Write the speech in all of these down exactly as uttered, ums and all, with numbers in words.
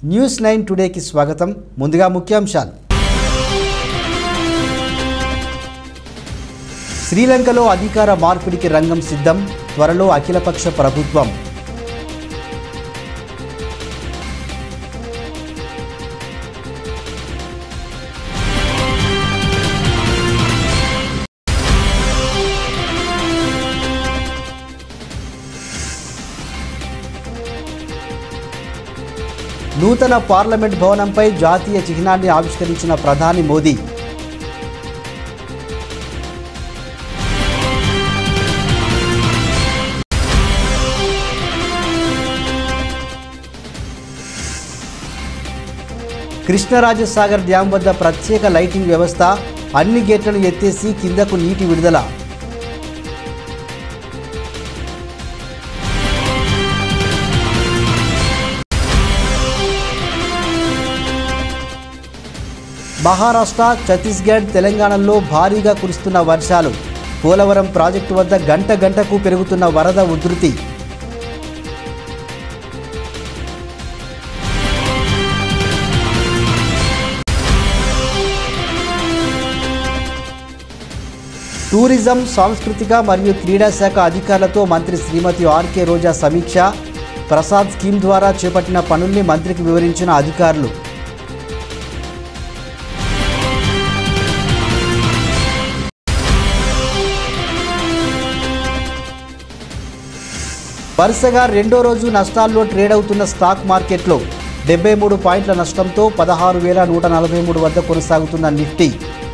News nine టుడేకి స్వాగతం. ముందుగా ముఖ్యాంశాలు. శ్రీలంకలో అధికార మార్పిడికి రంగం సిద్ధం. త్వరలో అఖిలపక్ష ప్రభుత్వం. నూతన పార్లమెంట్ భవనంపై జాతీయ చిహ్నాన్ని ఆవిష్కరించిన ప్రధాని మోదీ. కృష్ణరాజసాగర్ డ్యాం వద్ద ప్రత్యేక లైటింగ్ వ్యవస్థ. అన్ని గేట్లను ఎత్తేసి కిందకు నీటి విడుదల. మహారాష్ట్ర, ఛత్తీస్గఢ్, తెలంగాణలో భారీగా కురుస్తున్న వర్షాలు. పోలవరం ప్రాజెక్టు వద్ద గంట గంటకు పెరుగుతున్న వరద ఉధృతి. టూరిజం, సాంస్కృతిక మరియు క్రీడా శాఖ అధికారులతో మంత్రి శ్రీమతి ఆర్కే రోజా సమీక్ష. ప్రసాద్ స్కీమ్ ద్వారా చేపట్టిన పనుల్ని మంత్రికి వివరించిన అధికారులు. వరుసగా రెండో రోజు నష్టాల్లో ట్రేడ్ అవుతున్న స్టాక్ మార్కెట్లో డెబ్బై మూడు పాయింట్ల నష్టంతో పదహారు వేల నూట నలభై మూడు వద్ద కొనసాగుతున్న నిఫ్టీ.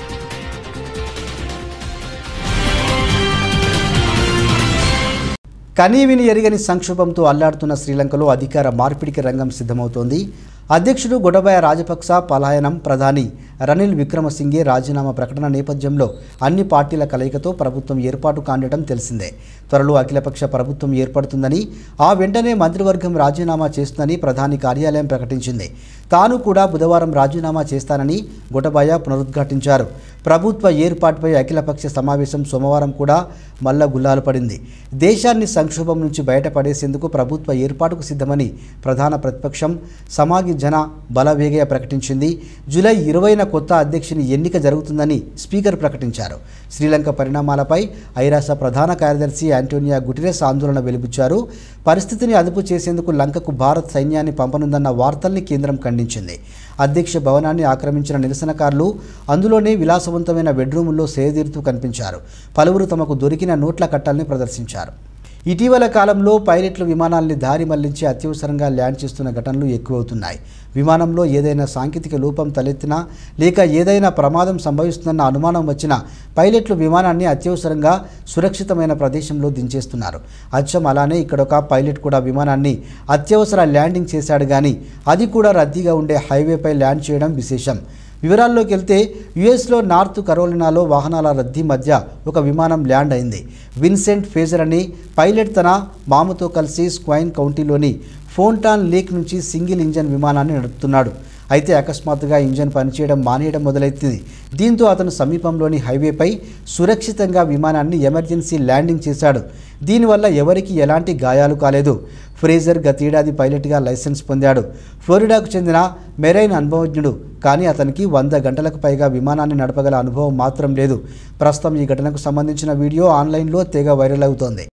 కనీవిని ఎరగని సంక్షోభంతో అల్లాడుతున్న శ్రీలంకలో అధికార మార్పిడికి రంగం సిద్ధమవుతోంది. అధ్యక్షుడు గొటబయ రాజపక్స పలాయనం, ప్రధాని రనిల్ విక్రమసింఘే రాజీనామా ప్రకటన నేపథ్యంలో అన్ని పార్టీల కలయికతో ప్రభుత్వం ఏర్పాటు కాండటం తెలిసిందే. త్వరలో అఖిలపక్ష ప్రభుత్వం ఏర్పడుతుందని, ఆ వెంటనే మంత్రివర్గం రాజీనామా చేస్తుందని ప్రధాని కార్యాలయం ప్రకటించింది. తాను కూడా బుధవారం రాజీనామా చేస్తానని గొటబయ పునరుద్ఘాటించారు. ప్రభుత్వ ఏర్పాటుపై అఖిలపక్ష సమావేశం సోమవారం కూడా మల్ల గుల్లాలు పడింది. దేశాన్ని సంక్షోభం నుంచి బయటపడేసేందుకు ప్రభుత్వ ఏర్పాటుకు సిద్ధమని ప్రధాన ప్రతిపక్షం సమాగి జన బలవేగయ ప్రకటించింది. జూలై ఇరవైన కొత్త అధ్యక్షుని ఎన్నిక జరుగుతుందని స్పీకర్ ప్రకటించారు. శ్రీలంక పరిణామాలపై ఐరాస ప్రధాన కార్యదర్శి ఆంటోనియో గుటెరస్ ఆందోళన వెలిబుచ్చారు. పరిస్థితిని అదుపు చేసేందుకు లంకకు భారత్ సైన్యాన్ని పంపనుందన్న వార్తల్ని కేంద్రం ఖండించింది. అధ్యక్ష భవనాన్ని ఆక్రమించిన నిరసనకారులు అందులోనే విలాసవంతమైన బెడ్రూముల్లో సేదీరుతూ కనిపించారు. పలువురు తమకు దొరికిన నోట్ల కట్టల్ని ప్రదర్శించారు. ఇటీవల కాలంలో పైలట్లు విమానాల్ని దారి మళ్లించి అత్యవసరంగా ల్యాండ్ చేస్తున్న ఘటనలు ఎక్కువవుతున్నాయి. విమానంలో ఏదైనా సాంకేతిక లోపం తలెత్తినా లేక ఏదైనా ప్రమాదం సంభవిస్తుందన్న అనుమానం వచ్చినా పైలట్లు విమానాన్ని అత్యవసరంగా సురక్షితమైన ప్రదేశంలో దించేస్తున్నారు. అచ్చం అలానే ఇక్కడొక పైలట్ కూడా విమానాన్ని అత్యవసర ల్యాండింగ్ చేశాడు, కానీ అది కూడా రద్దీగా ఉండే హైవేపై ల్యాండ్ చేయడం విశేషం. వివరాల్లోకి వెళ్తే యుఎస్లో నార్త్ కరోలినాలో వాహనాల రద్దీ మధ్య ఒక విమానం ల్యాండ్ అయింది. విన్సెంట్ ఫేజర్ అని పైలట్ తన మామతో కలిసి స్క్వైన్ కౌంటీలోని ఫోంటాన్ లేక్ నుంచి సింగిల్ ఇంజన్ విమానాన్ని నడుపుతున్నాడు. అయితే అకస్మాత్తుగా ఇంజన్ పనిచేయడం మానేయడం మొదలైంది. దీంతో అతను సమీపంలోని హైవేపై సురక్షితంగా విమానాన్ని ఎమర్జెన్సీ ల్యాండింగ్ చేశాడు. దీనివల్ల ఎవరికి ఎలాంటి గాయాలు కాలేదు. ఫ్రేజర్ గతేడాది పైలట్గా లైసెన్స్ పొందాడు. ఫ్లోరిడాకు చెందిన మెరైన్ అనుభవజ్ఞుడు, కానీ అతనికి వంద గంటలకు పైగా విమానాన్ని నడపగల అనుభవం మాత్రం లేదు. ప్రస్తుతం ఈ ఘటనకు సంబంధించిన వీడియో ఆన్లైన్లో తెగ వైరల్ అవుతోంది.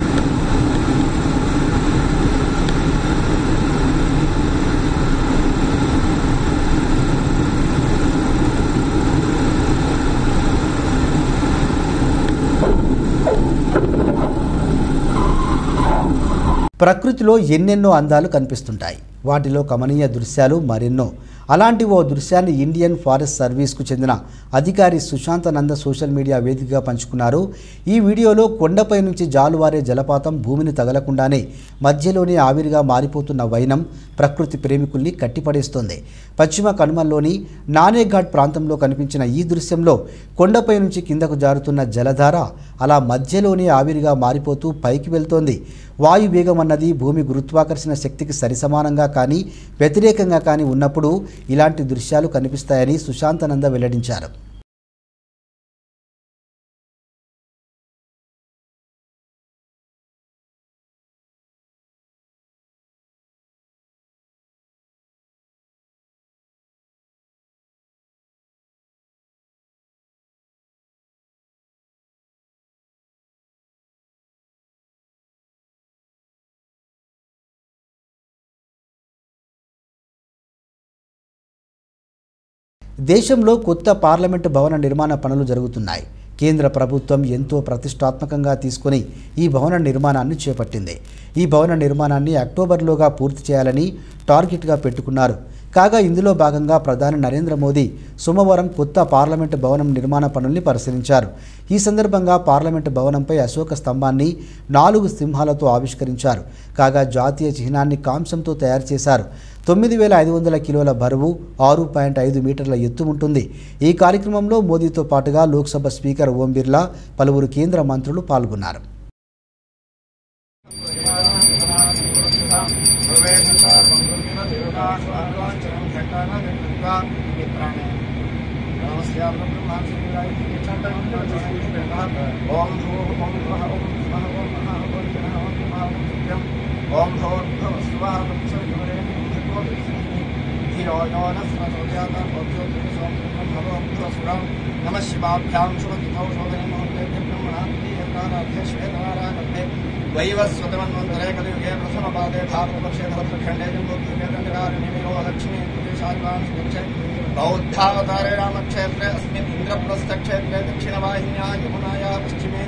ప్రకృతిలో ఎన్నెన్నో అందాలు కనిపిస్తుంటాయి. వాటిలో కమనీయ దృశ్యాలు మరెన్నో. అలాంటి ఓ దృశ్యాన్ని ఇండియన్ ఫారెస్ట్ సర్వీస్కు చెందిన అధికారి సుశాంత్ నంద సోషల్ మీడియా వేదికగా పంచుకున్నారు. ఈ వీడియోలో కొండపై నుంచి జాలువారే జలపాతం భూమిని తగలకుండానే మధ్యలోనే ఆవిరిగా మారిపోతున్న వైనం ప్రకృతి ప్రేమికుల్ని కట్టిపడేస్తోంది. పశ్చిమ కనుమల్లోని నానేఘాట్ ప్రాంతంలో కనిపించిన ఈ దృశ్యంలో కొండపై నుంచి కిందకు జారుతున్న జలధార అలా మధ్యలోనే ఆవిరిగా మారిపోతూ పైకి వెళ్తోంది. వాయువేగం అన్నది భూమి గురుత్వాకర్షణ శక్తికి సరిసమానంగా కానీ వ్యతిరేకంగా కానీ ఉన్నప్పుడు ఇలాంటి దృశ్యాలు కనిపిస్తాయని సుశాంత్ నంద వెల్లడించారు. దేశంలో కొత్త పార్లమెంటు భవన నిర్మాణ పనులు జరుగుతున్నాయి. కేంద్ర ప్రభుత్వం ఎంతో ప్రతిష్టాత్మకంగా తీసుకుని ఈ భవన నిర్మాణాన్ని చేపట్టింది. ఈ భవన నిర్మాణాన్ని అక్టోబర్లోగా పూర్తి చేయాలని టార్గెట్గా పెట్టుకున్నారు. కాగా ఇందులో భాగంగా ప్రధాని నరేంద్ర మోదీ సోమవారం కొత్త పార్లమెంటు భవనం నిర్మాణ పనుల్ని పరిశీలించారు. ఈ సందర్భంగా పార్లమెంటు భవనంపై అశోక స్తంభాన్ని నాలుగు సింహాలతో ఆవిష్కరించారు. కాగా జాతీయ చిహ్నాన్ని కాంస్యంతో తయారు చేశారు. తొమ్మిది వేల ఐదు వందల కిలోల బరువు, ఆరు పాయింట్ ఐదు మీటర్ల ఎత్తు ఉంటుంది. ఈ కార్యక్రమంలో మోదీతో పాటుగా లోక్సభ స్పీకర్ ఓం బిర్లా, పలువురు కేంద్ర మంత్రులు పాల్గొన్నారు. नमः शिवाभ्यां शुभतिथौ शोधने ब्रह्मणाराध्ये वैवस्वतमन्वन्तरे कलियुगे प्रथमपादे भारतवर्षे भरतखण्डे जम्बूद्वीपे दण्डकारण्यमेव दक्षिणे प्रदेशादिवांशे बौद्धावतारे रामक्षेत्रे अस्मिन् इन्द्रप्रस्थक्षेत्रे दक्षिणवाहिन्या यमुनाया पश्चिमे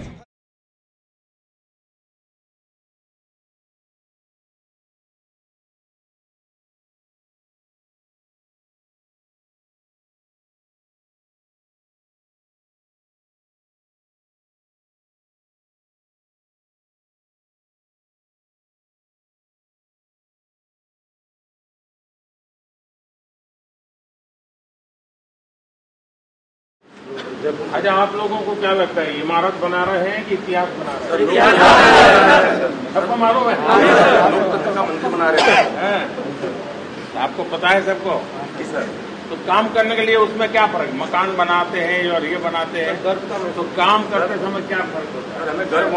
अच्छा, आप लोगों को क्या लगता है इमारत बना रहे हैं कि इतिहास बना रहे हैं? सबको मालूम है लोकतंत्र का मंदिर बना रहे हैं। आपको पता है सबको? तो काम करने के लिए उसमें क्या फर्क? मकान बनाते हैं और ये बनाते हैं, तो काम करते समय क्या फर्क होता है? हमें घर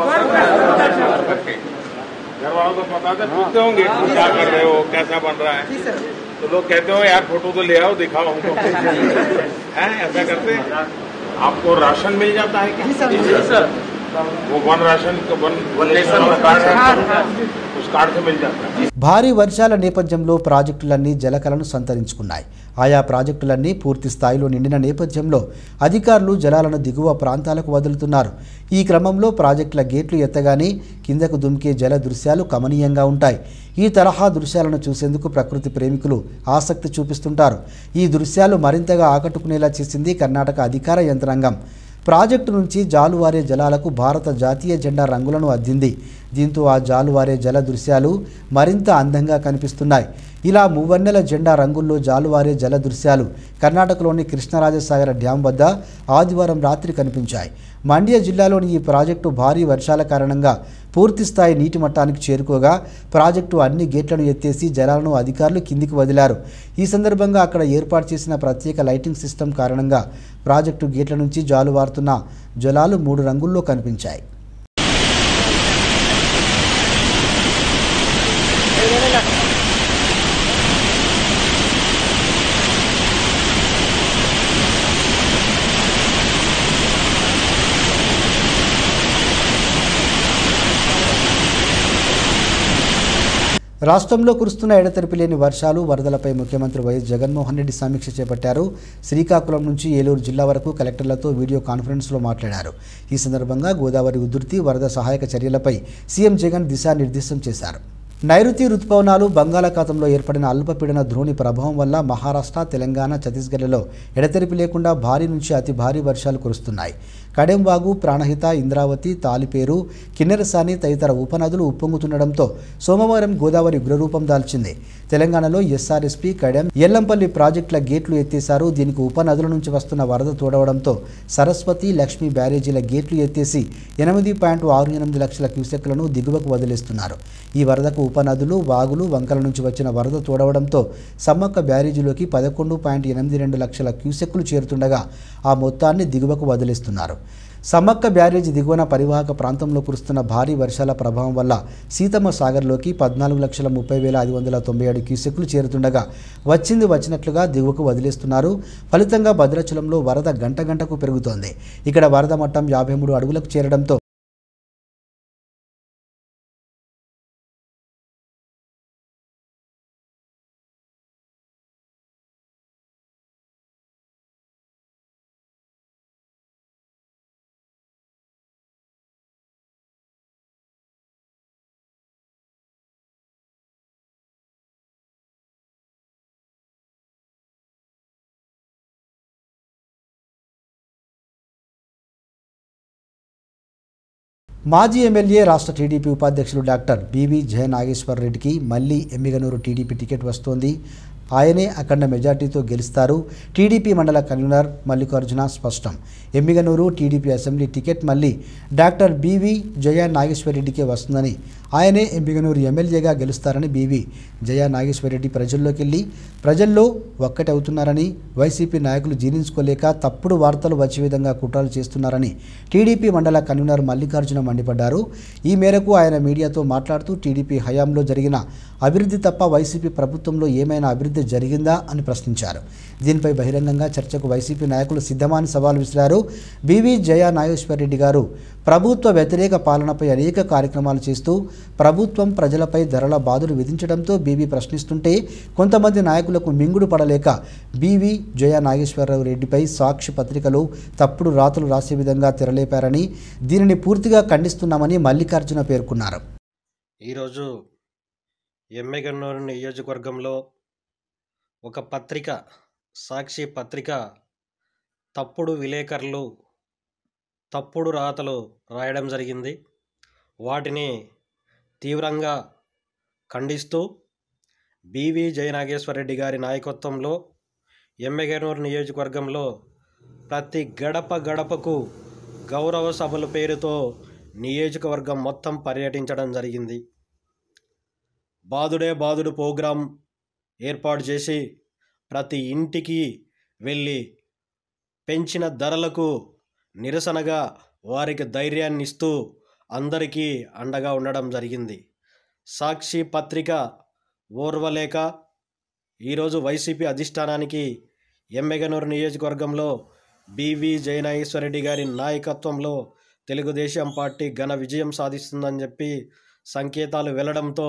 घर वालों को पता था, पूछते होंगे क्या कर रहे हो, कैसा बन रहा है, तो लोग कहते हो यार फोटो तो ले आओ, दिखाओ हमको। है ऐसा करते हैं? आपको राशन मिल जाता है क्या? जी सर, वो one ration one one nation card है, उस कार्ड से मिल जाता है। భారీ వర్షాల నేపథ్యంలో ప్రాజెక్టులన్నీ జలకలను సంతరించుకున్నాయి. ఆయా ప్రాజెక్టులన్నీ పూర్తి స్థాయిలో నిండిన నేపథ్యంలో అధికారులు జలాలను దిగువ ప్రాంతాలకు వదులుతున్నారు. ఈ క్రమంలో ప్రాజెక్టుల గేట్లు ఎత్తగానే కిందకు దుమికే జల దృశ్యాలు కమనీయంగా ఉంటాయి. ఈ తరహా దృశ్యాలను చూసేందుకు ప్రకృతి ప్రేమికులు ఆసక్తి చూపిస్తుంటారు. ఈ దృశ్యాలు మరింతగా ఆకట్టుకునేలా చేసింది కర్ణాటక అధికార యంత్రాంగం. ప్రాజెక్టు నుంచి జాలువారే జలాలకు భారత జాతీయ జెండా రంగులను అద్దింది. దీంతో ఆ జాలువారే జల దృశ్యాలు మరింత అందంగా కనిపిస్తున్నాయి. ఇలా మూవన్నెల జెండా రంగుల్లో జాలువారే జల దృశ్యాలు కర్ణాటకలోని కృష్ణరాజసాగర డ్యాం వద్ద ఆదివారం రాత్రి కనిపించాయి. మండ్య జిల్లాలోని ఈ ప్రాజెక్టు భారీ వర్షాల కారణంగా పూర్తిస్థాయి నీటి మట్టానికి చేరుకోగా ప్రాజెక్టు అన్ని గేట్లను ఎత్తేసి జలాలను అధికారులు కిందికి వదిలారు. ఈ సందర్భంగా అక్కడ ఏర్పాటు చేసిన ప్రత్యేక లైటింగ్ సిస్టమ్ కారణంగా ప్రాజెక్టు గేట్ల నుంచి జాలువారుతున్న జలాలు మూడు రంగుల్లో కనిపించాయి. రాష్ట్రంలో కురుస్తున్న ఎడతెరిపి లేని వర్షాలు, వరదలపై ముఖ్యమంత్రి వైఎస్ జగన్మోహన్ రెడ్డి సమీక్ష చేపట్టారు. శ్రీకాకుళం నుంచి ఏలూరు జిల్లా వరకు కలెక్టర్లతో వీడియో కాన్ఫరెన్స్లో మాట్లాడారు. ఈ సందర్భంగా గోదావరి ఉధృతి, వరద సహాయక చర్యలపై సీఎం జగన్ దిశానిర్దేశం చేశారు. నైరుతి రుతుపవనాలు బంగాళాఖాతంలో ఏర్పడిన అల్పపీడన ద్రోణి ప్రభావం వల్ల మహారాష్ట్ర, తెలంగాణ, ఛత్తీస్గఢ్లలో ఎడతెరిపి లేకుండా భారీ నుంచి అతి భారీ వర్షాలు కురుస్తున్నాయి. కడెంవాగు, ప్రాణహిత, ఇంద్రావతి, తాలిపేరు, కిన్నెరసాని తదితర ఉపనదులు ఉప్పొంగుతుండటంతో సోమవారం గోదావరి ఉగ్రరూపం దాల్చింది. తెలంగాణలో ఎస్ఆర్ఎస్పీ, కడెం, ఎల్లంపల్లి ప్రాజెక్టుల గేట్లు ఎత్తేశారు. దీనికి ఉపనదుల నుంచి వస్తున్న వరద తోడవడంతో సరస్వతి, లక్ష్మీ బ్యారేజీల గేట్లు ఎత్తేసి ఎనిమిది పాయింట్ ఆరు ఎనిమిది లక్షల క్యూసెక్లను దిగువకు వదిలేస్తున్నారు. ఈ వరదకు ఉపనదులు, వాగులు, వంకల నుంచి వచ్చిన వరద తోడవడంతో సమ్మక్క బ్యారేజీలోకి పదకొండు పాయింట్ ఎనిమిది రెండు లక్షల క్యూసెక్కులు చేరుతుండగా ఆ మొత్తాన్ని దిగువకు వదిలేస్తున్నారు. సమ్మక్క బ్యారేజీ దిగువన పరివాహక ప్రాంతంలో కురుస్తున్న భారీ వర్షాల ప్రభావం వల్ల సీతమ్మ సాగర్లోకి పద్నాలుగు లక్షల ముప్పై వేల ఐదు వందల తొంభై ఏడు క్యూసెక్లు చేరుతుండగా వచ్చింది వచ్చినట్లుగా దిగువకు వదిలేస్తున్నారు. ఫలితంగా భద్రాచలంలో వరద గంట గంటకు పెరుగుతోంది. ఇక్కడ వరద మట్టం యాభై మూడు అడుగులకు చేరడంతో మాజీ ఎమ్మెల్యే రాష్ట్ర టీడీపీ ఉపాధ్యక్షులు డాక్టర్ బివి జయనాగేశ్వర రెడ్డికి మళ్లీ ఎమ్మిగనూరు టీడీపీ టికెట్ వస్తోంది. ఆయనే అఖండ మెజార్టీతో గెలుస్తారు. టీడీపీ మండల కన్వీనర్ మల్లికార్జున స్పష్టం. ఎమ్మిగనూరు టీడీపీ అసెంబ్లీ టికెట్ మళ్లీ డాక్టర్ బివి జయనాగేశ్వరరెడ్డికే వస్తుందని, ఆయనే ఎమ్మిగనూరు ఎమ్మెల్యేగా గెలుస్తారని బివి జయనాగేశ్వరరెడ్డి ప్రజల్లోకి వెళ్ళి ప్రజల్లో ఒక్కటి అవుతున్నారని, వైసీపీ నాయకులు జీర్ణించుకోలేక తప్పుడు వార్తలు వచ్చే విధంగా కుట్రలు చేస్తున్నారని టీడీపీ మండల కన్వీనర్ మల్లికార్జున మండిపడ్డారు. ఈ మేరకు ఆయన మీడియాతో మాట్లాడుతూ టీడీపీ హయాంలో జరిగిన అభివృద్ధి తప్ప వైసీపీ ప్రభుత్వంలో ఏమైనా అభివృద్ధి జరిగిందా అని ప్రశ్నించారు. దీనిపై బహిరంగంగా చర్చకు వైసీపీ నాయకులు సిద్ధమని సవాల్ విసిరారు. బివి జయనాగేశ్వరరెడ్డి గారు ప్రభుత్వ వ్యతిరేక పాలనపై అనేక కార్యక్రమాలు చేస్తూ ప్రభుత్వం ప్రజలపై ధరల బాధలు విధించడంతో బీవీ ప్రశ్నిస్తుంటే కొంతమంది నాయకులకు మింగుడు పడలేక బివి జయనాగేశ్వరరావు రెడ్డిపై సాక్షి పత్రికలో తప్పుడు రాతలు రాసే విధంగా తెరలేపారని, దీనిని పూర్తిగా ఖండిస్తున్నామని మల్లికార్జున పేర్కొన్నారు. ఈరోజు ఎమ్మిగనూరు నియోజకవర్గంలో ఒక పత్రిక, సాక్షి పత్రిక తప్పుడు విలేకరులు తప్పుడు రాతలు రాయడం జరిగింది. వాటిని తీవ్రంగా ఖండిస్తూ బివి జయనాగేశ్వరరెడ్డి గారి నాయకత్వంలో ఎమ్మిగనూరు నియోజకవర్గంలో ప్రతి గడప గడపకు గౌరవ సభల పేరుతో నియోజకవర్గం మొత్తం పర్యటించడం జరిగింది. బాదుడే బాదుడు ప్రోగ్రాం ఏర్పాటు చేసి ప్రతి ఇంటికి వెళ్ళి పెంచిన ధరలకు నిరసనగా వారికి ధైర్యాన్ని ఇస్తూ అందరికీ అండగా ఉండడం జరిగింది. సాక్షి పత్రిక ఓర్వలేక ఈరోజు వైసీపీ అధిష్టానానికి ఎమ్మిగనూరు నియోజకవర్గంలో బివి జయనాగేశ్వరరెడ్డి గారి నాయకత్వంలో తెలుగుదేశం పార్టీ ఘన విజయం సాధిస్తుందని చెప్పి సంకేతాలు వెళ్లడంతో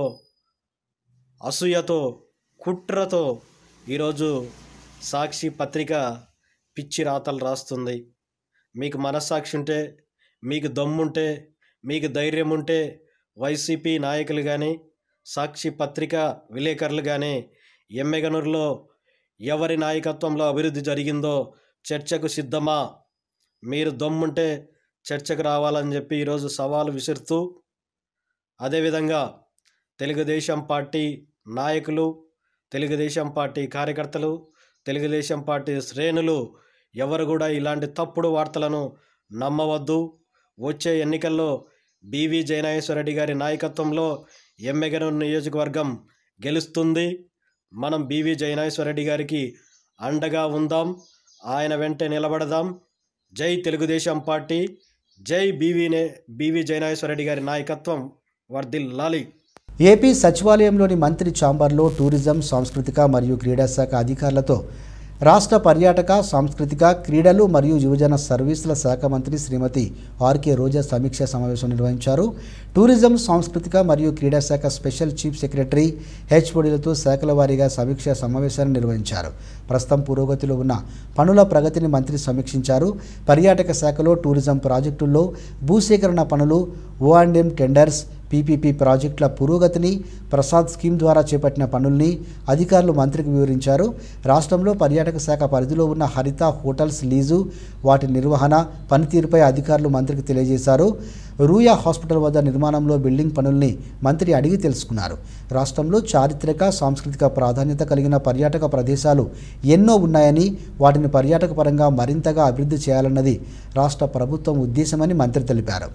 అసూయతో కుట్రతో ఈరోజు సాక్షి పత్రిక పిచ్చి రాతలు రాస్తుంది. మీకు మనస్సాక్షి ఉంటే, మీకు దమ్ముంటే, మీకు ధైర్యం ఉంటే వైసీపీ నాయకులు కానీ సాక్షి పత్రిక విలేకరులు కానీ ఎమ్మిగనూరులో ఎవరి నాయకత్వంలో అభివృద్ధి జరిగిందో చర్చకు సిద్ధమా, మీరు దమ్ముంటే చర్చకు రావాలని చెప్పి ఈరోజు సవాలు విసురుతూ, అదేవిధంగా తెలుగుదేశం పార్టీ నాయకులు, తెలుగుదేశం పార్టీ కార్యకర్తలు, తెలుగుదేశం పార్టీ శ్రేణులు ఎవరు కూడా ఇలాంటి తప్పుడు వార్తలను నమ్మవద్దు. వచ్చే ఎన్నికల్లో బివి జయనాగేశ్వరరెడ్డి గారి నాయకత్వంలో ఎమ్మిగనూరు నియోజకవర్గం గెలుస్తుంది. మనం బివి జయనాగేశ్వరరెడ్డి గారికి అండగా ఉందాం, ఆయన వెంటే నిలబడదాం. జై తెలుగుదేశం పార్టీ, జై బివినే బివి జయనాగేశ్వరరెడ్డి గారి నాయకత్వం వర్ధిల్లాలి. ఏపీ సచివాలయంలోని మంత్రి ఛాంబర్లో టూరిజం, సాంస్కృతిక మరియు క్రీడా శాఖ అధికారులతో రాష్ట్ర పర్యాటక, సాంస్కృతిక, క్రీడలు మరియు యువజన సర్వీసుల శాఖ మంత్రి శ్రీమతి ఆర్కే రోజా సమీక్షా సమావేశం నిర్వహించారు. టూరిజం, సాంస్కృతిక మరియు క్రీడా శాఖ స్పెషల్ చీఫ్ సెక్రటరీ హెచ్ఓడీలతో శాఖల వారీగా సమీక్షా సమావేశాన్ని నిర్వహించారు. ప్రస్తుతం పురోగతిలో ఉన్న పనుల ప్రగతిని మంత్రి సమీక్షించారు. పర్యాటక శాఖలో టూరిజం ప్రాజెక్టుల్లో భూసేకరణ పనులు, O and M tenders, PPP ప్రాజెక్టుల పురోగతిని, ప్రసాద్ స్కీమ్ ద్వారా చేపట్టిన పనుల్ని అధికారులు మంత్రికి వివరించారు. రాష్ట్రంలో పర్యాటక శాఖ పరిధిలో ఉన్న హరిత హోటల్స్ లీజు, వాటి నిర్వహణ, పనితీరుపై అధికారులు మంత్రికి తెలియజేశారు. రూయా హాస్పిటల్ వద్ద నిర్మాణంలో బిల్డింగ్ పనుల్ని మంత్రి అడిగి తెలుసుకున్నారు. రాష్ట్రంలో చారిత్రక, సాంస్కృతిక ప్రాధాన్యత కలిగిన పర్యాటక ప్రదేశాలు ఎన్నో ఉన్నాయని, వాటిని పర్యాటక పరంగా మరింతగా అభివృద్ధి చేయాలన్నది రాష్ట్ర ప్రభుత్వం ఉద్దేశమని మంత్రి తెలిపారు.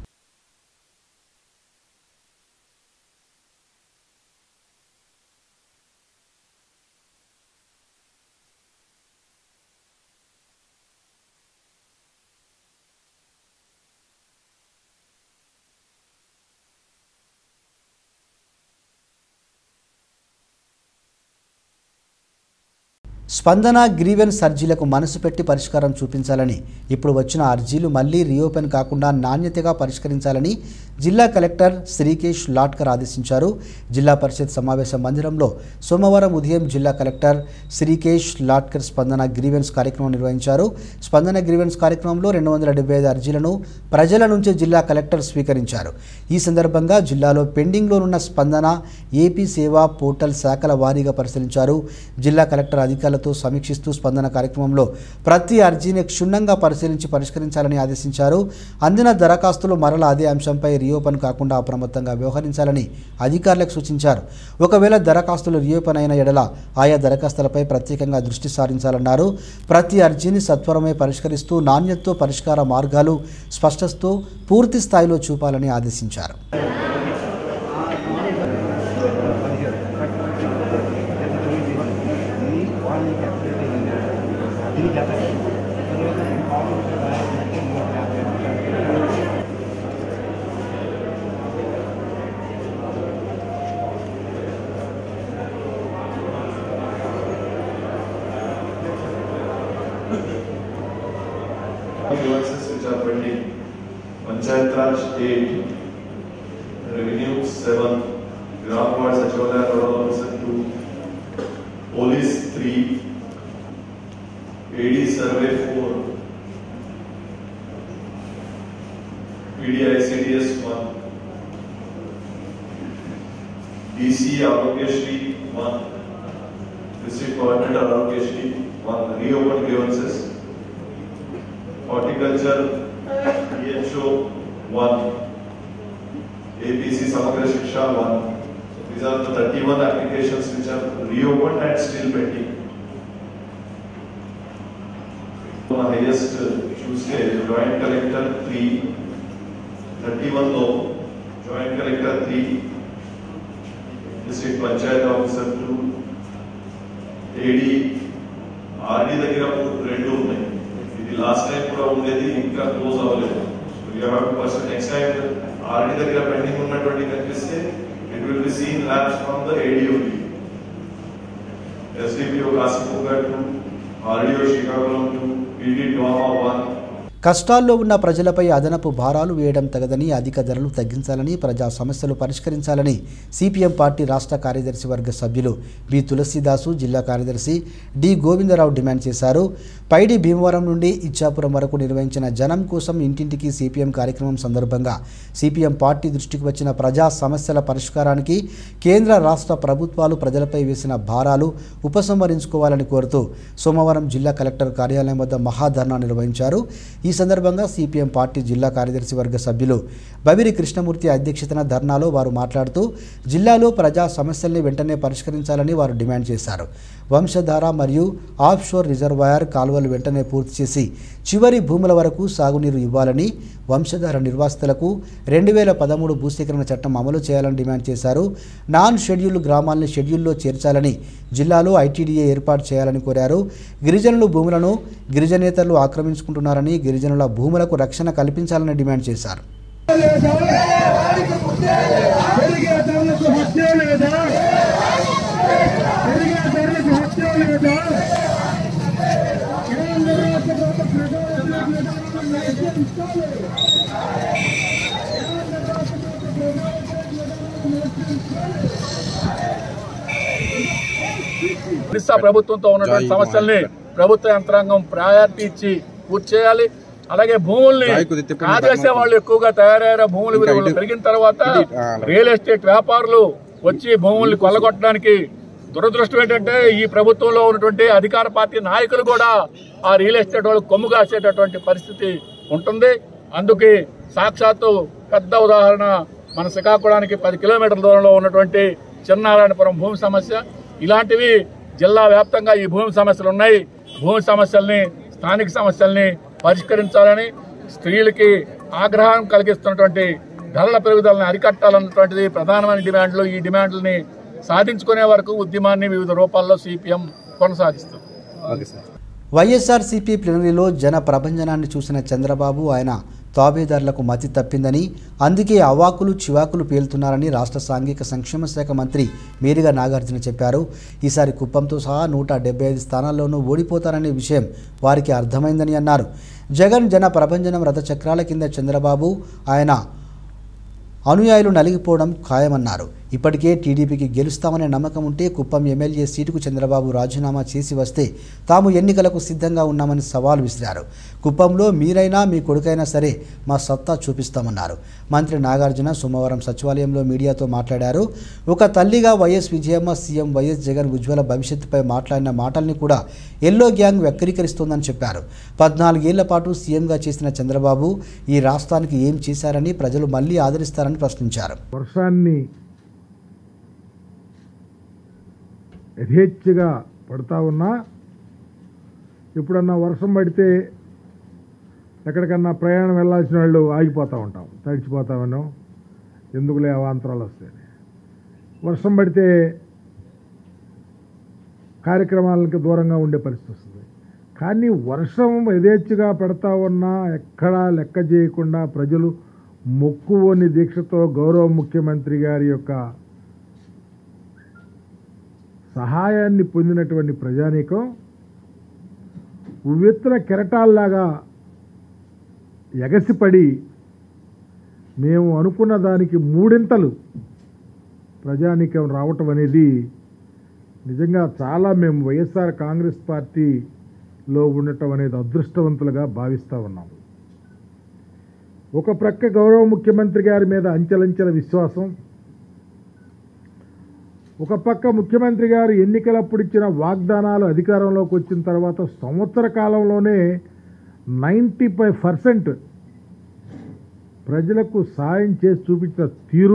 స్పందన గ్రీవెన్స్ అర్జీలకు మనసు పెట్టి పరిష్కారం చూపించాలని, ఇప్పుడు వచ్చిన అర్జీలు మళ్లీ రీఓపెన్ కాకుండా నాణ్యతగా పరిష్కరించాలని జిల్లా కలెక్టర్ శ్రీకేష్ లాట్కర్ ఆదేశించారు. జిల్లా పరిషత్ సమావేశ మందిరంలో సోమవారం ఉదయం జిల్లా కలెక్టర్ శ్రీకేష్ లాట్కర్ స్పందన గ్రీవెన్స్ కార్యక్రమం నిర్వహించారు. స్పందన గ్రీవెన్స్ కార్యక్రమంలో రెండు వందల డెబ్బై ఐదు అర్జీలను ప్రజల నుంచి జిల్లా కలెక్టర్ స్వీకరించారు. ఈ సందర్భంగా జిల్లాలో పెండింగ్లోనున్న స్పందన ఏపీ సేవా పోర్టల్ శాఖల వారీగా పరిశీలించారు. జిల్లా కలెక్టర్ అధికారులతో సమీక్షిస్తూ స్పందన కార్యక్రమంలో ప్రతి అర్జీని క్షుణ్ణంగా పరిశీలించి పరిష్కరించాలని ఆదేశించారు. అందిన దరఖాస్తులు మరల అదే అంశంపై రీఓపెన్ కాకుండా అప్రమత్తంగా వ్యవహరించాలని అధికారులకు సూచించారు. ఒకవేళ దరఖాస్తులు రీఓపెన్ అయిన ఎడల ఆయా దరఖాస్తులపై ప్రత్యేకంగా దృష్టి సారించాలన్నారు. ప్రతి అర్జీని సత్వరమే పరిష్కరిస్తూ నాణ్యతతో పరిష్కార మార్గాలు స్పష్టతతో పూర్తి స్థాయిలో చూపాలని ఆదేశించారు. Grievances which are pending: Panchayat Raj eight, Revenue seven, Gram Ward Sachivalaya Nodal Officer two, Police three, A D Survey four, P D I C D S one, D C Arogeshri one, District Coordinator Arogeshri one. Reopen grievances: Horticulture D H O one, A P C Samagra Shiksha one. So these are the thirty-one applications which are reopened and still pending. On the highest Tuesday, Joint Collector three, thirty-one low, Joint Collector three, District Panchayat Officer two, A D, R D దగ్గర రెండు ఉన్నాయి. ఇది last time కూడా ఉండేది, ఇంకా close అవ్వలేదు. So you have to person next time RD దగ్గర pending ఉన్నటువంటి కనిపిస్తే it will be seen labs from the ADOP, SDPO Kashipur two, RDO Srikakulam two, PD DWMA one. కష్టాల్లో ఉన్న ప్రజలపై అదనపు భారాలు వేయడం తగదని, అధిక ధరలు తగ్గించాలని, ప్రజా సమస్యలు పరిష్కరించాలని సిపిఎం పార్టీ రాష్ట్ర కార్యదర్శి వర్గ సభ్యులు బి తులసీదాసు, జిల్లా కార్యదర్శి డి గోవిందరావు డిమాండ్ చేశారు. పైడి భీమవరం నుండి ఇచ్చాపురం వరకు నిర్వహించిన జనం కోసం ఇంటింటికి సిపిఎం కార్యక్రమం సందర్భంగా సిపిఎం పార్టీ దృష్టికి వచ్చిన ప్రజా సమస్యల పరిష్కారానికి కేంద్ర రాష్ట్ర ప్రభుత్వాలు ప్రజలపై వేసిన భారాలు ఉపసంహరించుకోవాలని కోరుతూ సోమవారం జిల్లా కలెక్టర్ కార్యాలయం వద్ద మహాధర్నా నిర్వహించారు. ఈ సందర్భంగా సిపిఎం పార్టీ జిల్లా కార్యదర్శి వర్గ సభ్యులు బవిరి కృష్ణమూర్తి అధ్యక్షతన ధర్నాలో వారు మాట్లాడుతూ జిల్లాలో ప్రజా సమస్యల్ని వెంటనే పరిష్కరించాలని వారు డిమాండ్ చేశారు. వంశధార మరియు ఆఫ్ షోర్ రిజర్వాయర్ కాలువలు వెంటనే పూర్తి చేసి చివరి భూముల వరకు సాగునీరు ఇవ్వాలని, వంశధార నిర్వాసితులకు రెండు వేల పదమూడు భూసేకరణ చట్టం అమలు చేయాలని డిమాండ్ చేశారు. నాన్ షెడ్యూల్డ్ గ్రామాలను షెడ్యూల్లో చేర్చాలని, జిల్లాలో ఐటీడీఏ ఏర్పాటు చేయాలని కోరారు. గిరిజనులు భూములను గిరిజనేతరులు ఆక్రమించుకుంటున్నారని, గిరిజనుల భూములకు రక్షణ కల్పించాలని డిమాండ్ చేశారు. ఒరిస్సా ప్రభుత్వంతో ఉన్నటువంటి సమస్యల్ని ప్రభుత్వ యంత్రాంగం ప్రయారిటీ ఇచ్చి పూర్తి చేయాలి. అలాగే భూముల్ని కాజేసే వాళ్ళు ఎక్కువగా తయారయ్యారు. భూముల విలువలు పెరిగిన తర్వాత రియల్ ఎస్టేట్ వ్యాపారులు వచ్చి భూముల్ని కొల్లగొట్టడానికి, దురదృష్టం ఏంటంటే ఈ ప్రభుత్వంలో ఉన్నటువంటి అధికార పార్టీ నాయకులు కూడా ఆ రియల్ ఎస్టేట్ వాళ్ళు కొమ్ము కాసేటటువంటి పరిస్థితి ఉంటుంది. అందుకే సాక్షాత్తు పెద్ద ఉదాహరణ మన శ్రీకాకుళానికి పది కిలోమీటర్ల దూరంలో ఉన్నటువంటి చిన్నారాయణపురం భూమి సమస్య. ఇలాంటివి జిల్లా వ్యాప్తంగా ఈ భూమి సమస్యలు ఉన్నాయి. భూమి సమస్యల్ని, స్థానిక సమస్యల్ని పరిష్కరించాలని, స్త్రీలకి ఆగ్రహం కలిగిస్తున్నటువంటి ధరల పెరుగుదలను అరికట్టాలన్నటువంటిది ప్రధానమైన డిమాండ్లు. ఈ డిమాండ్లని సాధించుకునే వరకు ఉద్యమాన్ని వివిధ రూపాల్లో సిపిఎం కొనసాగిస్తుంది. వైఎస్ఆర్సీపీ ప్లీనరీలో జన ప్రభంజనాన్ని చూసిన చంద్రబాబు ఆయన తాబేదారులకు మతి తప్పిందని, అందుకే అవాకులు చివాకులు పేలుతున్నారని రాష్ట్ర సాంఘిక సంక్షేమ శాఖ మంత్రి మేరిగా నాగార్జున చెప్పారు. ఈసారి కుప్పంతో సహా నూట డెబ్బై ఐదు స్థానాల్లోనూ ఓడిపోతారనే విషయం వారికి అర్థమైందని అన్నారు. జగన్ జన ప్రభంజనం రథచక్రాల కింద చంద్రబాబు ఆయన అనుయాయులు నలిగిపోవడం ఖాయమన్నారు. ఇప్పటికే టీడీపీకి గెలుస్తామనే నమ్మకం ఉంటే కుప్పం ఎమ్మెల్యే సీటుకు చంద్రబాబు రాజీనామా చేసి వస్తే తాము ఎన్నికలకు సిద్ధంగా ఉన్నామని సవాల్ విసిరారు. కుప్పంలో మీరైనా మీ కొడుకైనా సరే మా సత్తా చూపిస్తామన్నారు. మంత్రి నాగార్జున సోమవారం సచివాలయంలో మీడియాతో మాట్లాడారు. ఒక తల్లిగా YS Vijayamma CM YS Jagan ఉజ్వల భవిష్యత్తుపై మాట్లాడిన మాటల్ని కూడా ఎల్లో గ్యాంగ్ వక్రీకరిస్తోందని చెప్పారు. పద్నాలుగేళ్ల పాటు సీఎంగా చేసిన చంద్రబాబు ఈ రాష్ట్రానికి ఏం చేశారని ప్రజలు మళ్లీ ఆదరిస్తారని ప్రశ్నించారు. వర్షాన్ని యథేచ్ఛగా పడుతూ ఉన్నా ఎప్పుడన్నా వర్షం పడితే ఎక్కడికన్నా ప్రయాణం వెళ్ళాల్సిన వాళ్ళు ఆగిపోతూ ఉంటాం, తడిచిపోతామనో ఎందుకులే అవాంతరాలు వస్తాయి. వర్షం పడితే కార్యక్రమాలకు దూరంగా ఉండే పరిస్థితి వస్తుంది. కానీ వర్షం యథేచ్ఛగా పడతా ఉన్నా ఎక్కడా లెక్క చేయకుండా ప్రజలు మొక్కువోని దీక్షతో గౌరవ ముఖ్యమంత్రి గారి యొక్క సహాయాన్ని పొందినటువంటి ప్రజానీకం ఉవ్వెత్తున కెరటాల్లాగా ఎగసిపడి మేము అనుకున్న దానికి మూడింతలు ప్రజానీకం రావటం అనేది నిజంగా చాలా మేము వైఎస్ఆర్ కాంగ్రెస్ పార్టీలో ఉండటం అనేది అదృష్టవంతులుగా భావిస్తూ ఉన్నాం. ఒక ప్రక్క గౌరవ ముఖ్యమంత్రి గారి మీద అంచెలంచెల విశ్వాసం, ఒక పక్క ముఖ్యమంత్రి గారు ఎన్నికలప్పుడు ఇచ్చిన వాగ్దానాలు అధికారంలోకి వచ్చిన తర్వాత సంవత్సర కాలంలోనే నైంటీ ఫైవ్ పర్సెంట్ ప్రజలకు సాయం చేసి చూపించిన తీరు,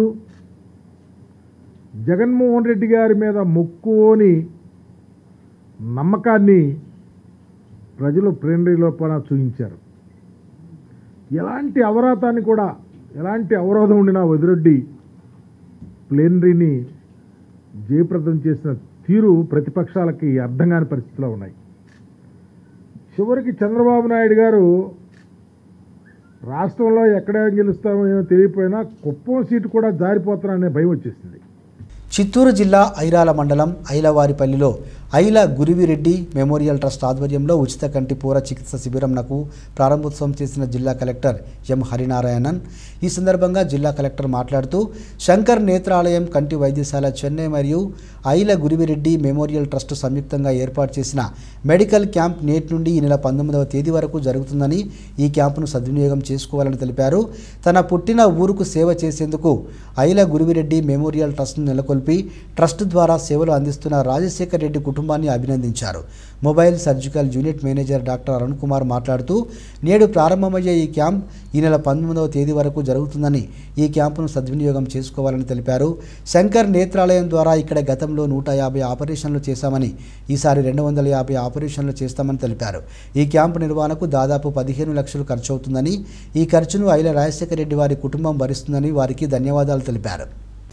జగన్మోహన్ రెడ్డి గారి మీద మొక్కుని నమ్మకాన్ని ప్రజలు ప్రేరణలోపన చూపించారు. ఎలాంటి అవరోధాన్ని కూడా ఎలాంటి అవరోధం ఉండినా వదిలొడ్డి ప్లేనరీని జయప్రదం చేసిన తీరు ప్రతిపక్షాలకి అర్థం కాని పరిస్థితిలో ఉన్నాయి. చివరికి చంద్రబాబు నాయుడు గారు రాష్ట్రంలో ఎక్కడ గెలుస్తామో ఏమో తెలియపోయినా కుప్పం సీటు కూడా జారిపోతారనే భయం వచ్చేసింది. చిత్తూరు జిల్లా ఐరాల మండలం ఐలవారిపల్లిలో ఐల గురివిరెడ్డి మెమోరియల్ ట్రస్ట్ ఆధ్వర్యంలో ఉచిత కంటి పూర చికిత్స శిబిరంనకు ప్రారంభోత్సవం చేసిన జిల్లా కలెక్టర్ ఎం హరినారాయణన్. ఈ సందర్భంగా జిల్లా కలెక్టర్ మాట్లాడుతూ శంకర్ నేత్రాలయం కంటి వైద్యశాల చెన్నై మరియు ఐల గురివిరెడ్డి మెమోరియల్ ట్రస్ట్ సంయుక్తంగా ఏర్పాటు చేసిన మెడికల్ క్యాంప్ నేటి నుండి ఈ నెల పంతొమ్మిదవ తేదీ వరకు జరుగుతుందని, ఈ క్యాంపును సద్వినియోగం చేసుకోవాలని తెలిపారు. తన పుట్టిన ఊరుకు సేవ చేసేందుకు ఐల గురివిరెడ్డి మెమోరియల్ ట్రస్ట్ను నెలకొల్పి ట్రస్ట్ ద్వారా సేవలు అందిస్తున్న రాజశేఖర్ రెడ్డి కుటుంబాన్ని అభినందించారు. Mobile surgical unit manager doctor Arun Kumar మాట్లాడుతూ నేడు ప్రారంభమయ్యే ఈ క్యాంప్ ఈ నెల పంతొమ్మిదవ తేదీ వరకు జరుగుతుందని, ఈ క్యాంపును సద్వినియోగం చేసుకోవాలని తెలిపారు. శంకర్ నేత్రాలయం ద్వారా ఇక్కడ గతంలో నూట యాభై ఆపరేషన్లు చేశామని, ఈసారి రెండు వందల యాభై ఆపరేషన్లు చేస్తామని తెలిపారు. ఈ క్యాంపు నిర్వహణకు దాదాపు పదిహేను లక్షలు ఖర్చు అవుతుందని, ఈ ఖర్చును ఐల రాజశేఖర రెడ్డి వారి కుటుంబం భరిస్తుందని వారికి ధన్యవాదాలు తెలిపారు.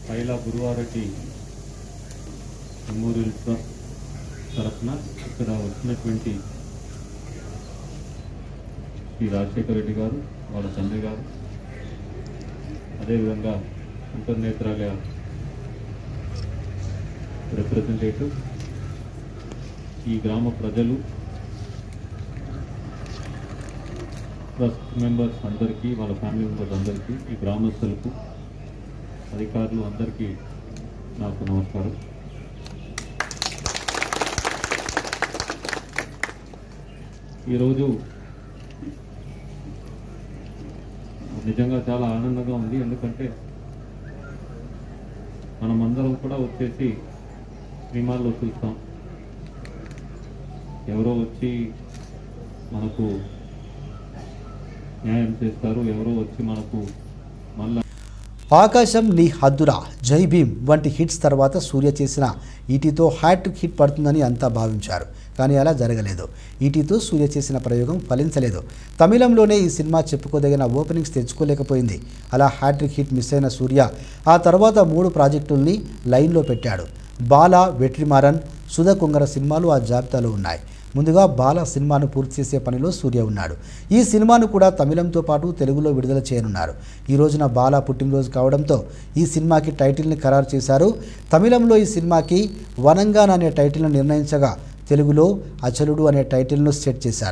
తరఫున ఇక్కడ వచ్చినటువంటి శ్రీ రాజశేఖర రెడ్డి గారు, వాళ్ళ తండ్రి గారు, అదేవిధంగా శంకర్ నేత్రాలయ రిప్రజెంటేటివ్, ఈ గ్రామ ప్రజలు, ట్రస్ట్ మెంబర్స్ అందరికీ, వాళ్ళ ఫ్యామిలీ మెంబర్స్ అందరికీ, ఈ గ్రామస్తులకు, అధికారులు అందరికీ నాకు నమస్కారం. ఈరోజు నిజంగా చాలా ఆనందంగా ఉంది. ఎందుకంటే మనమందరం కూడా వచ్చేసి సినిమాల్లో చూస్తాం, ఎవరో వచ్చి మనకు న్యాయం చేస్తారు, ఎవరో వచ్చి మనకు మళ్ళా ఆకాశం నీ హద్దురా, జై భీమ్ వంటి హిట్స్ తర్వాత సూర్య చేసిన ఈటీతో హ్యాట్రిక్ హిట్ పడుతుందని అంతా భావించారు. కానీ అలా జరగలేదు. ఈటీతో సూర్య చేసిన ప్రయోగం ఫలించలేదు. తమిళంలోనే ఈ సినిమా చెప్పుకోదగిన ఓపెనింగ్స్ తెచ్చుకోలేకపోయింది. అలా హ్యాట్రిక్ హిట్ మిస్ అయిన సూర్య ఆ తర్వాత మూడు ప్రాజెక్టుల్ని లైన్లో పెట్టాడు. బాల, వెట్రిమారన్, సుధకుంగర సినిమాలు ఆ జాబితాలో ఉన్నాయి. ముందుగా బాల సినిమాను పూర్తి చేసే పనిలో సూర్య ఉన్నాడు. ఈ సినిమాను కూడా తమిళంతో పాటు తెలుగులో విడుదల చేయనున్నారు. ఈ రోజున బాల పుట్టినరోజు కావడంతో ఈ సినిమాకి టైటిల్ని ఖరారు చేశారు. తమిళంలో ఈ సినిమాకి వనంగాన్ అనే టైటిల్ను నిర్ణయించగా తెలుగులో అచలుడు అనే టైటిల్ను సెట్ చేశారు.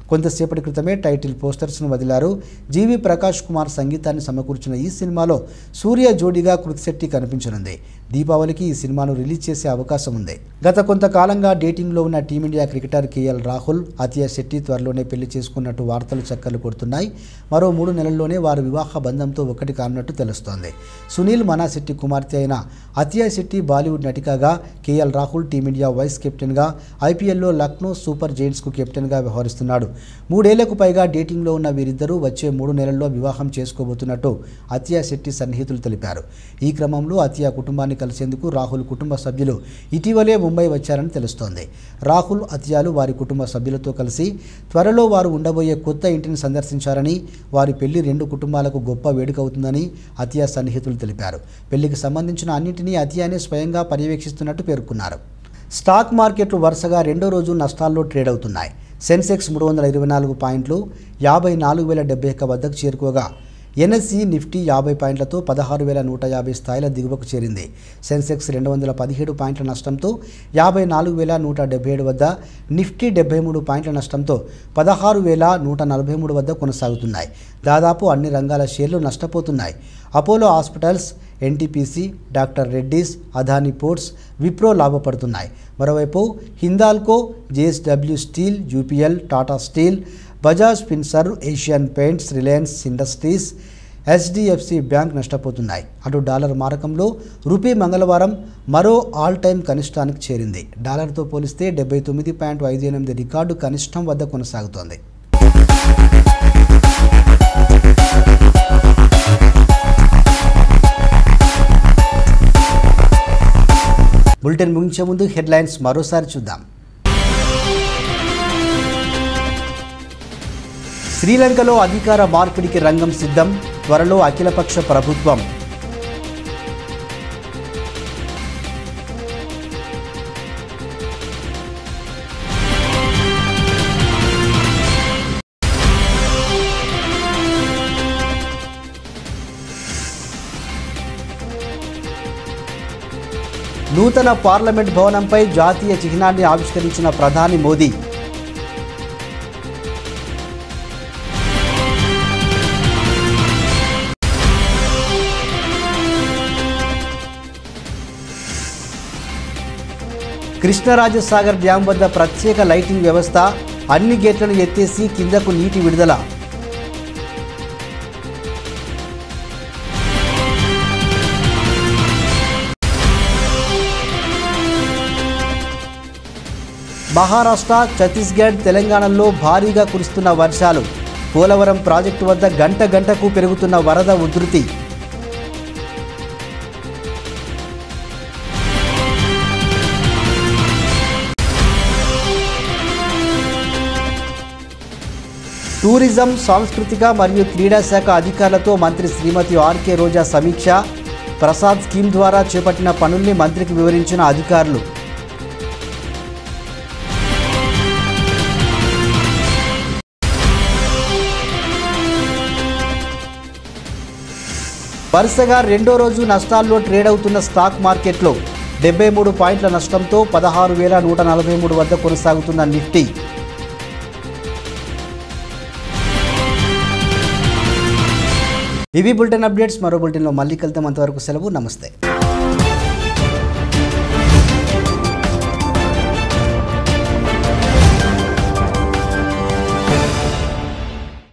కొంతసేపటి క్రితమే టైటిల్ పోస్టర్స్ను వదిలారు. జీవి ప్రకాష్ కుమార్ సంగీతాన్ని సమకూర్చిన ఈ సినిమాలో సూర్య జోడీగా కృతిశెట్టి కనిపించనుంది. దీపావళికి ఈ సినిమాను రిలీజ్ చేసే అవకాశం ఉంది. గత కొంతకాలంగా డేటింగ్లో ఉన్న team India cricketer KL Rahul, Athiya Shetty త్వరలోనే పెళ్లి చేసుకున్నట్టు వార్తలు చక్కర్లు కొడుతున్నాయి. మరో మూడు నెలల్లోనే వారు వివాహ బంధంతో ఒకటి కానున్నట్టు తెలుస్తోంది. సునీల్ మనాశెట్టి కుమార్తె అయిన అతియా శెట్టి బాలీవుడ్ నటి కాగా, కేఎల్ రాహుల్ టీమిండియా వైస్ కెప్టెన్గా, ఐపీఎల్లో లక్నో సూపర్ జైంట్స్కు కెప్టెన్గా వ్యవహరిస్తున్నాడు. మూడేళ్లకు పైగా డేటింగ్లో ఉన్న వీరిద్దరూ వచ్చే మూడు నెలల్లో వివాహం చేసుకోబోతున్నట్టు అతియా శెట్టి సన్నిహితులు తెలిపారు. ఈ క్రమంలో అతియా కుటుంబాన్ని కలిసేందుకు రాహుల్ కుటుంబ సభ్యులు ఇటీవలే ముంబై వచ్చారని తెలుస్తోంది. రాహుల్, అతియాలు వారి కుటుంబ సభ్యులతో కలిసి త్వరలో వారు ఉండబోయే కొత్త ఇంటిని సందర్శించారని, వారి పెళ్లి రెండు కుటుంబాలకు గొప్ప వేడుక అవుతుందని అతియా సన్నిహితులు తెలిపారు. పెళ్లికి సంబంధించిన అన్నింటినీ అతియానే స్వయంగా పర్యవేక్షిస్తున్నట్టు పేర్కొన్నారు. స్టాక్ మార్కెట్లు వరుసగా రెండో రోజు నష్టాల్లో ట్రేడ్ అవుతున్నాయి. సెన్సెక్స్ మూడు వందల ఇరవై నాలుగు పాయింట్లు యాభై నాలుగు వేల డెబ్బై ఒక్క వద్దకు చేరుకోగా, ఎన్ఎస్ఈ నిఫ్టీ యాభై పాయింట్లతో పదహారు వేల నూట యాభై స్థాయిల దిగువకు చేరింది. సెన్సెక్స్ రెండు వందల పదిహేడు పాయింట్ల నష్టంతో యాభై నాలుగు వేల నూట డెబ్బై ఏడు వద్ద, నిఫ్టీ డెబ్బై మూడు పాయింట్ల నష్టంతో పదహారు వేల నూట నలభై మూడు వద్ద కొనసాగుతున్నాయి. దాదాపు అన్ని రంగాల షేర్లు నష్టపోతున్నాయి. Apollo hospitals, NTPC, doctor Reddy's, Adani ports, Wipro లాభపడుతున్నాయి. మరోవైపు Hindalco, JSW steel, UPL, Tata steel, Bajaj Finserv, Asian paints, Reliance industries, HDFC bank నష్టపోతున్నాయి. అటు డాలర్ మారకంలో రూపీ మంగళవారం మరో ఆల్ టైమ్ కనిష్టానికి చేరింది. డాలర్తో పోలిస్తే డెబ్బై తొమ్మిది పాయింట్ ఐదు ఎనిమిది రికార్డు కనిష్టం వద్ద కొనసాగుతోంది. బులెటిన్ ముగించే ముందు హెడ్లైన్స్ మరోసారి చూద్దాం. శ్రీలంకలో అధికార మార్పిడికి రంగం సిద్ధం, త్వరలో అఖిలపక్ష ప్రభుత్వం. నూతన పార్లమెంట్ భవనంపై జాతీయ చిహ్నాన్ని ఆవిష్కరించిన ప్రధాని మోదీ. కృష్ణరాజసాగర్ డ్యాం వద్ద ప్రత్యేక లైటింగ్ వ్యవస్థ, అన్ని గేట్లను ఎత్తేసి కిందకు నీటి విడుదల. మహారాష్ట్ర, ఛత్తీస్గఢ్, తెలంగాణలో భారీగా కురుస్తున్న వర్షాలు. పోలవరం ప్రాజెక్టు వద్ద గంట గంటకు పెరుగుతున్న వరద ఉధృతి. టూరిజం, సాంస్కృతిక మరియు క్రీడా శాఖ అధికారులతో మంత్రి శ్రీమతి ఆర్కే రోజా సమీక్ష. ప్రసాద్ స్కీమ్ ద్వారా చేపట్టిన పనుల్ని మంత్రికి వివరించిన అధికారులు. వరుసగా రెండో రోజు నష్టాల్లో ట్రేడ్ అవుతున్న స్టాక్ మార్కెట్లో డెబ్బై మూడు పాయింట్ల నష్టంతో పదహారు వేల నూట నలభై మూడు వద్ద కొనసాగుతున్న నిఫ్టీ. ఇవి బులెటిన్ అప్డేట్స్. మరో బులెటిన్లో మళ్ళీ కలుద్దాం. అంతవరకు సెలవు. నమస్తే.